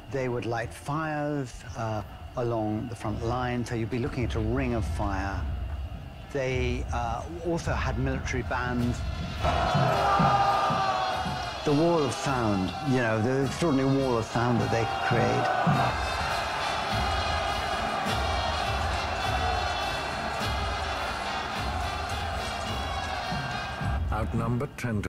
They would light fires along the front line, so you'd be looking at a ring of fire. They also had military bands. The wall of sound, you know, the extraordinary wall of sound that they could create. Outnumbered 10 to